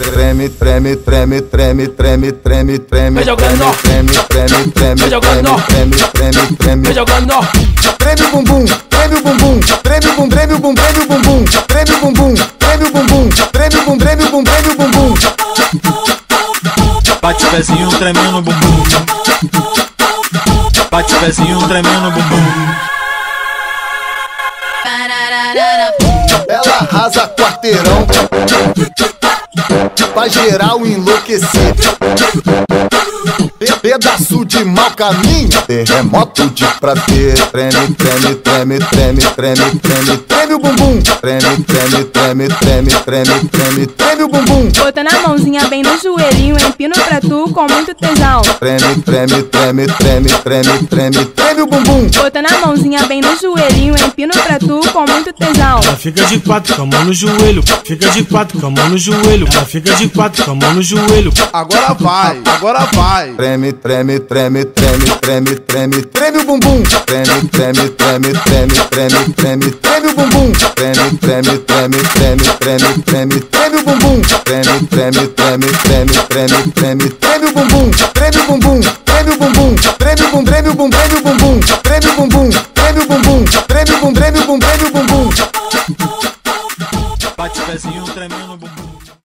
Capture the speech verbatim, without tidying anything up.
Treme, treme, treme, treme, treme, treme, treme. Vai jogando. Treme, treme, treme, Vai jogando. treme, treme, treme. Vai jogando. Treme o bumbum, treme o bumbum, treme o bum, treme o bum, treme o bumbum, treme o bumbum, treme o bumbum, treme o bum, treme o bum, treme o bumbum. Bate o pezinho tremendo no bumbum. Bate o pezinho tremendo no bumbum. Ela arrasa quarteirão, pra geral enlouquecer. Pedaço de mau caminho, terremoto de prazer. Treme, treme, treme, treme, treme, treme, treme o bumbum. Treme, treme, treme, treme, treme, treme, treme o bumbum. Botando a mãozinha bem no joelhinho, empino pra tu com muito tesão. Treme, treme, treme, treme, treme, treme, treme o bumbum. Botando a mãozinha bem no joelhinho, empino pra tu com muito tesão. Ela fica de quatro com a mão no joelho, fica de quatro com a mão no joelho. Ela fica de quatro com a mão no joelho. Agora vai, agora vai. Treme, treme, treme, treme, treme, treme, treme o bumbum. Treme, treme, treme, treme, treme, treme, treme o bumbum. Treme, treme, treme, treme, treme, treme, treme o bumbum. Treme, treme, treme, treme, treme, treme, treme o bumbum. Treme o bumbum, treme o bumbum, treme o bum, treme o bum, treme o bumbum. Treme o bumbum, treme o bumbum, treme o bum, treme o bum, treme o bumbum.